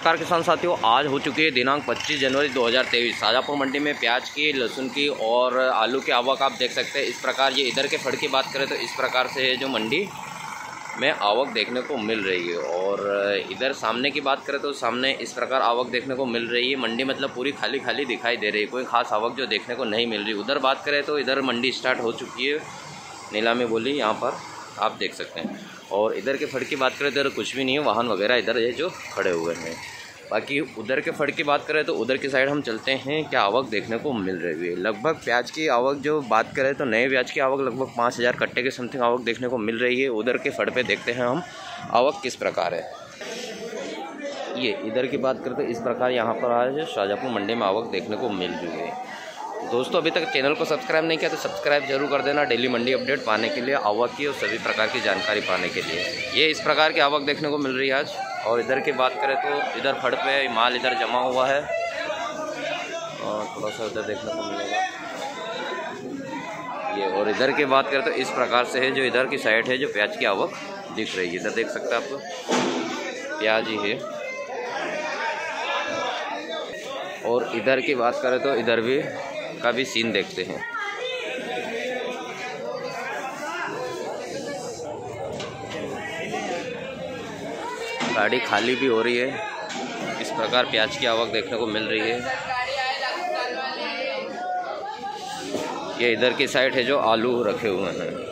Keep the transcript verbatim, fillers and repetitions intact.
नमस्कार किसान साथियों, आज हो चुकी है दिनांक पच्चीस जनवरी दो हज़ार तेईस। शाजापुर मंडी में प्याज की, लहसुन की और आलू की आवक आप देख सकते हैं। इस प्रकार ये इधर के फड़ की बात करें तो इस प्रकार से है जो मंडी में आवक देखने को मिल रही है। और इधर सामने की बात करें तो सामने इस प्रकार आवक देखने को मिल रही है। मंडी मतलब पूरी खाली खाली दिखाई दे रही है, कोई खास आवक जो देखने को नहीं मिल रही। उधर बात करें तो इधर मंडी स्टार्ट हो चुकी है, नीलामी बोली यहाँ पर आप देख सकते हैं। और इधर के फड़ की बात करें तो इधर कुछ भी नहीं है, वाहन वगैरह इधर ये जो खड़े हुए हैं। बाकी उधर के फड़ की बात करें तो उधर की साइड हम चलते हैं, क्या आवक देखने को मिल रही है। लगभग प्याज की आवक जो बात करें तो नए प्याज की आवक लगभग पाँच हज़ार कट्टे के समथिंग आवक देखने को मिल रही है। उधर के फड़ पे देखते हैं हम आवक किस प्रकार है। ये इधर की बात करें तो इस प्रकार यहाँ पर आज शाजापुर मंडी में आवक देखने को मिल रही है। दोस्तों, अभी तक चैनल को सब्सक्राइब नहीं किया तो सब्सक्राइब जरूर कर देना, डेली मंडी अपडेट पाने के लिए, आवक की और सभी प्रकार की जानकारी पाने के लिए। ये इस प्रकार की आवक देखने को मिल रही है आज। और इधर की बात करें तो इधर फड़ पे माल इधर जमा हुआ है और थोड़ा सा इधर देखने को मिलेगा ये। और इधर की बात करें तो इस प्रकार से है जो इधर की साइड है जो प्याज की आवक दिख रही है। इधर देख सकते हैं आप, प्याज ही है। और इधर की बात करें तो इधर भी का भी सीन देखते हैं। गाड़ी खाली भी हो रही है, इस प्रकार प्याज की आवक देखने को मिल रही है। ये इधर की साइड है जो आलू रखे हुए हैं।